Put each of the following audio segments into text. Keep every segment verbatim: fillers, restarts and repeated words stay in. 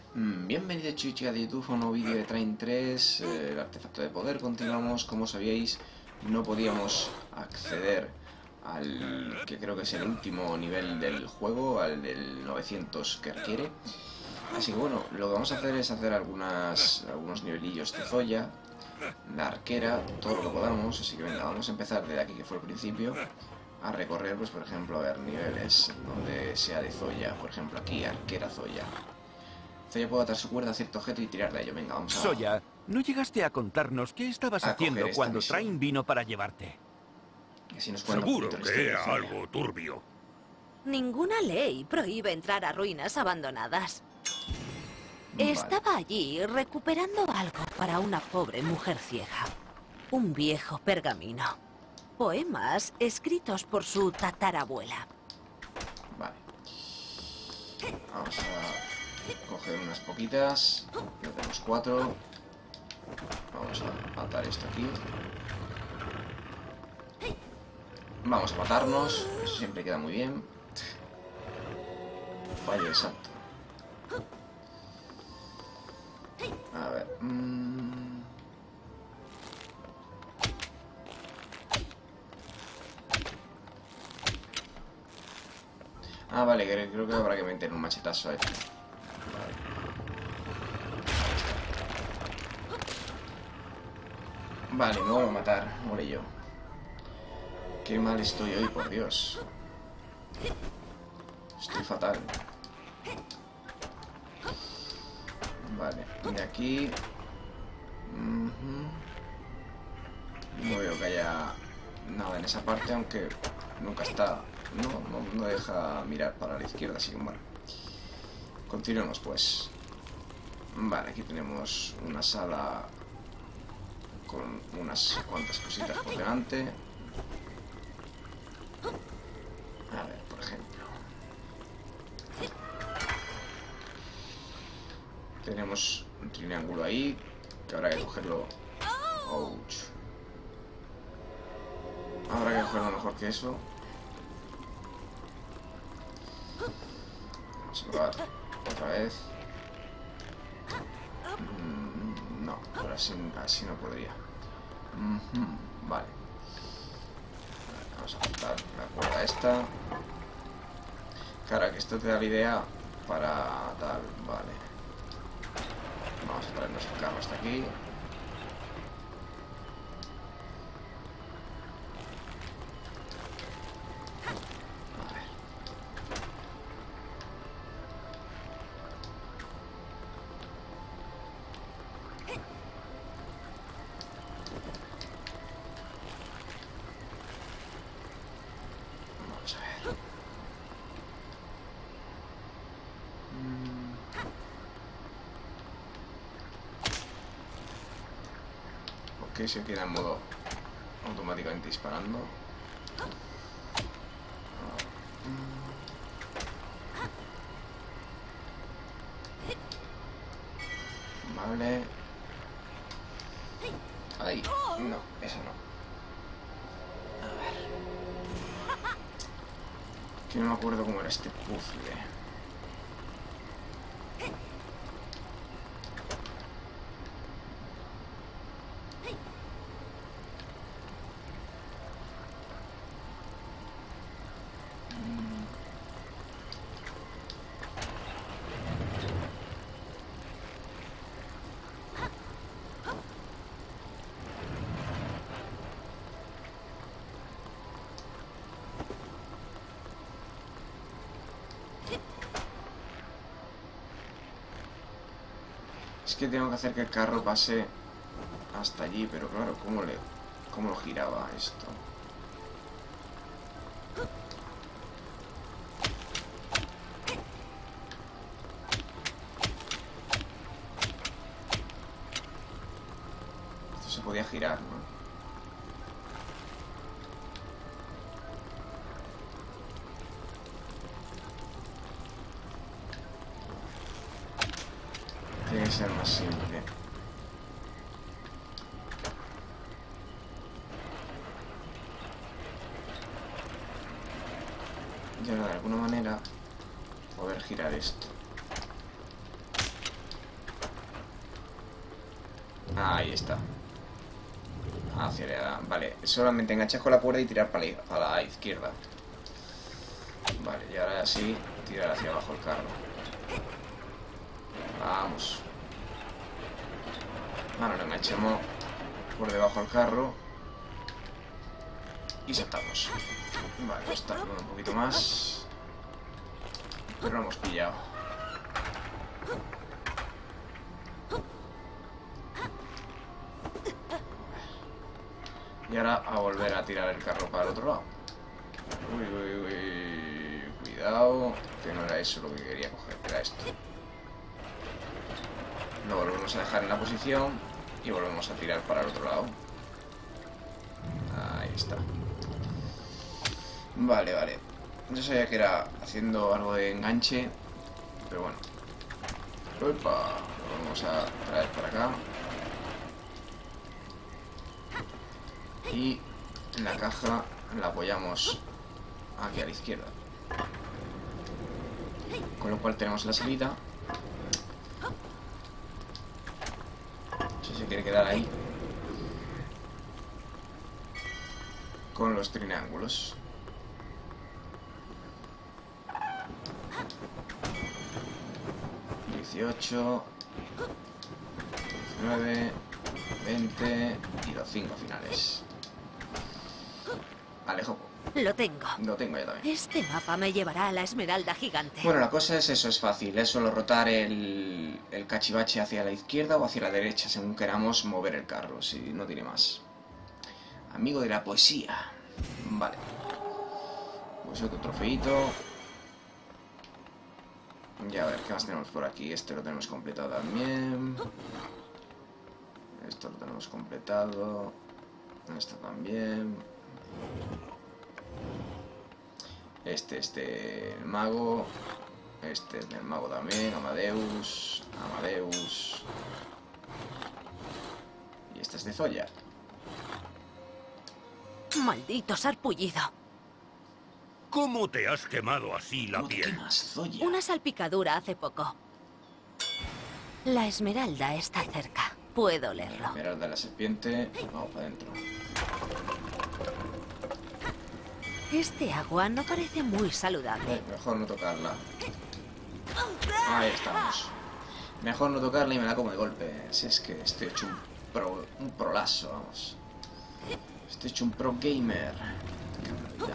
Mm, Bienvenido chicos de YouTube a un nuevo vídeo de Train tres, eh, el artefacto de poder. Continuamos, como sabíais, no podíamos acceder al que creo que es el último nivel del juego, al del novecientos que requiere. Así que bueno, lo que vamos a hacer es hacer algunas, algunos nivelillos de Zoya, la arquera, todo lo que podamos. Así que venga, vamos a empezar desde aquí que fue el principio, a recorrer, pues por ejemplo, a ver niveles donde sea de Zoya. Por ejemplo aquí, arquera Zoya. Zoya puede atar su cuerda a cierto objeto y tirar de ello. Venga, vamos a... Zoya, ¿no llegaste a contarnos qué estabas a haciendo coger esta cuando misión. Train vino para llevarte? Y así nos cuenta un Seguro poquito la que historia de era Zoya. algo turbio. Ninguna ley prohíbe entrar a ruinas abandonadas. Vale. Estaba allí recuperando algo para una pobre mujer ciega. Un viejo pergamino. Poemas escritos por su tatarabuela. Vale. Vamos a coger unas poquitas. Ya tenemos cuatro. Vamos a atar esto aquí. Vamos a matarnos. Eso siempre queda muy bien. Fallo de salto. A ver. Mmm... Ah, vale, creo, creo que habrá que meter un machetazo a esto. Vale. Vale, me voy a matar, muere yo. Qué mal estoy hoy, por Dios. Estoy fatal. Vale, de aquí... Uh-huh. No veo que haya nada en esa parte, aunque nunca está... No, no, no deja mirar para la izquierda, así que bueno. Continuemos pues. Vale, aquí tenemos una sala con unas cuantas cositas por delante. A ver, por ejemplo. Tenemos un triángulo ahí, que habrá que cogerlo. Ouch. Habrá que cogerlo mejor que eso. Vamos a probar otra vez. Mm, no, ahora sí, así no podría. Mm-hmm, vale. Vamos a cortar la cuerda esta. Claro, que esto te da la idea para tal, vale. Vamos a traernos el carro hasta aquí. Que se queda en modo automáticamente disparando. Vale. Ahí. No, eso no. A ver. Que no me acuerdo cómo era este puzzle. Es que tengo que hacer que el carro pase hasta allí, pero claro, ¿cómo le, cómo lo giraba esto? Esto se podía girar, ¿no? Tiene que ser más simple. Y ahora de alguna manera poder girar esto. Ahí está. Hacia la... Vale, solamente enganchar con la cuerda y tirar para la, para la izquierda. Vale, y ahora sí, tirar hacia abajo el carro. Vamos. Ahora lo enganchamos por debajo del carro. Y saltamos. Vale, pues está un poquito más. Pero lo hemos pillado. Y ahora a volver a tirar el carro para el otro lado. Uy, uy, uy. Cuidado. Que no era eso lo que quería coger, era esto. Lo volvemos a dejar en la posición y volvemos a tirar para el otro lado. Ahí está. Vale, vale. Yo sabía que era haciendo algo de enganche, pero bueno. Opa, lo vamos a traer para acá. Y en la caja la apoyamos aquí a la izquierda. Con lo cual tenemos la salida. Si se quiere quedar ahí. Con los triángulos. dieciocho, diecinueve, veinte y los cinco finales. Alejo. Lo tengo. Lo tengo ya también. Este mapa me llevará a la Esmeralda Gigante. Bueno, la cosa es eso, es fácil. Es solo rotar el, el cachivache hacia la izquierda o hacia la derecha, según queramos mover el carro, si no tiene más. Amigo de la poesía. Vale. Pues otro trofeito. Ya a ver, ¿qué más tenemos por aquí? Este lo tenemos completado también. Esto lo tenemos completado. Esto también. Este, este, el mago. Este es el mago también, Amadeus. Amadeus. Y este es de Zoya. Maldito sarpullido. ¿Cómo te has quemado así la ¿Cómo te piel? quemas, Zoya? Una salpicadura hace poco. La Esmeralda está cerca. Puedo olerlo. Esmeralda de la serpiente. Vamos para adentro. Este agua no parece muy saludable. Eh, mejor no tocarla. Ahí estamos. Mejor no tocarla y me la como de golpe. Si es que estoy hecho un pro, un prolazo, vamos. Estoy hecho un pro gamer. Qué maravilla.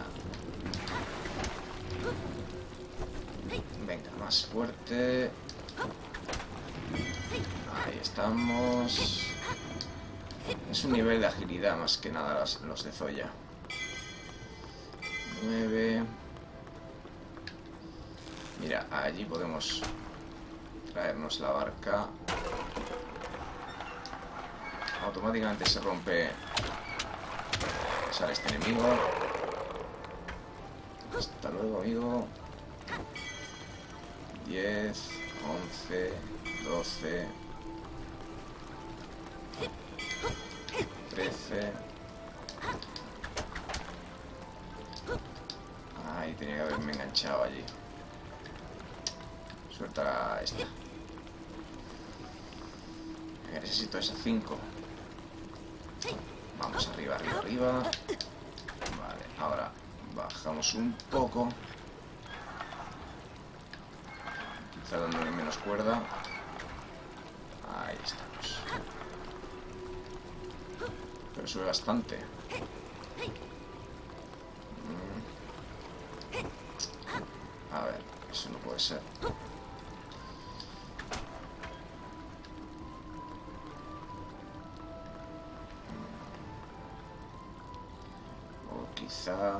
Venga, más fuerte. Ahí estamos. Es un nivel de agilidad más que nada los, los de Zoya. nueve. Mira, allí podemos traernos la barca. Automáticamente se rompe. Sale este enemigo. Hasta luego, amigo. diez, once, doce, trece. Ay, tenía que haberme enganchado allí. Suelta esta. Necesito esas cinco. Vamos arriba, arriba, arriba. Vale, ahora bajamos un poco. Quizá dándole menos cuerda. Ahí estamos. Pero sube bastante. A ver, eso no puede ser. O quizá...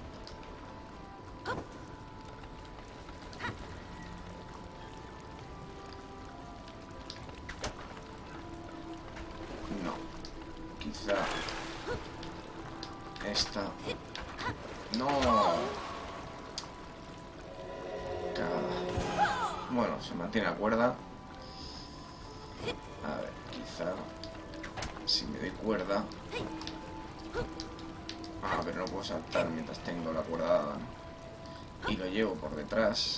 No. Quizá... Esta... No. Bueno, se mantiene la cuerda. A ver, quizá... Si me doy cuerda... Ah, pero no puedo saltar mientras tengo la cuerda dada. Y lo llevo por detrás.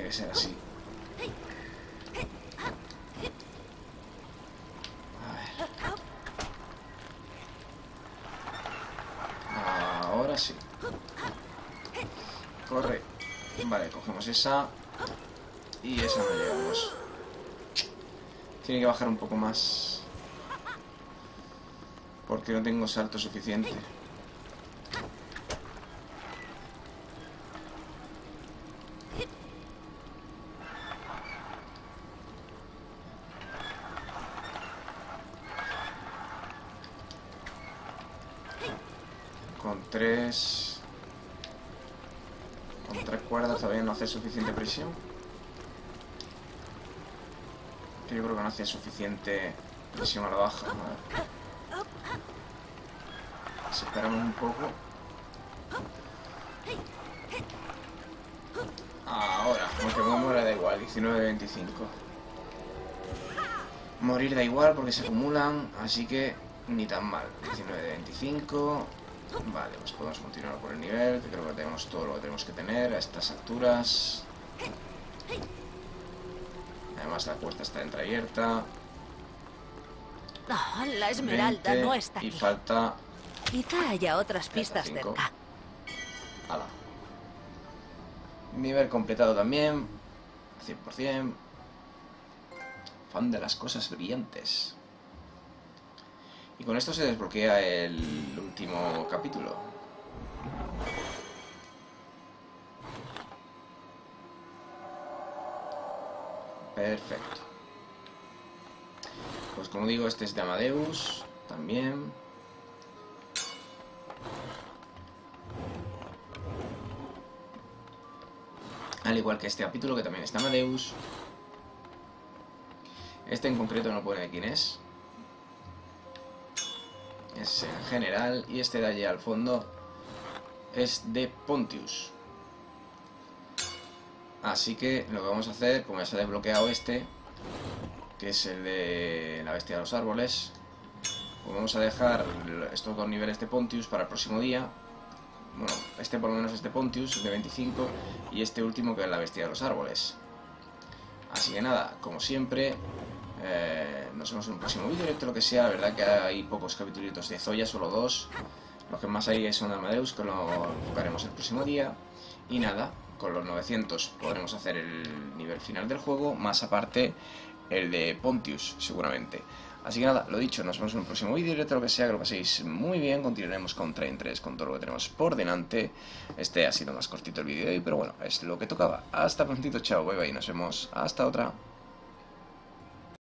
que ser así. A ver. Ahora sí. Corre. Vale, cogemos esa. Y esa no llegamos. Tiene que bajar un poco más. Porque no tengo salto suficiente. Con tres... Con tres cuerdas todavía no hace suficiente presión. Yo creo que no hace suficiente presión a la baja. A ver. Si esperamos un poco. Ahora, aunque me muera da igual, diecinueve de veinticinco. Morir da igual porque se acumulan, así que ni tan mal. diecinueve de veinticinco. Vale, pues podemos continuar por el nivel, que creo que tenemos todo lo que tenemos que tener a estas alturas. Además la puerta está entreabierta. Oh, la esmeralda veinte, no está aquí. Y falta... Quizá haya otras pistas cinco. cerca. Ala. Nivel completado también. cien por cien. Fan de las cosas brillantes. Y con esto se desbloquea el último capítulo. Perfecto. Pues como digo, este es de Amadeus también. Al igual que este capítulo, que también es de Amadeus. Este en concreto no pone de quién es. Es en general. Y este de allí al fondo es de Pontius. Así que lo que vamos a hacer, como ya se ha desbloqueado este, que es el de la bestia de los árboles, pues vamos a dejar estos dos niveles de Pontius para el próximo día. Bueno, este por lo menos es de Pontius, de veinticinco, y este último que es la bestia de los árboles. Así que nada, como siempre, eh, nos vemos en un próximo vídeo, directo lo que sea. La verdad que hay pocos capítulos de Zoya, solo dos. Los que más hay son de Amadeus, que lo enfocaremos el próximo día. Y nada, con los novecientos podremos hacer el nivel final del juego, más aparte el de Pontius, seguramente. Así que nada, lo dicho, nos vemos en un próximo vídeo, directo lo que sea, que lo paséis muy bien. Continuaremos con Train tres, con todo lo que tenemos por delante. Este ha sido más cortito el vídeo de hoy, pero bueno, es lo que tocaba. Hasta prontito, chao, bye bye, nos vemos, hasta otra.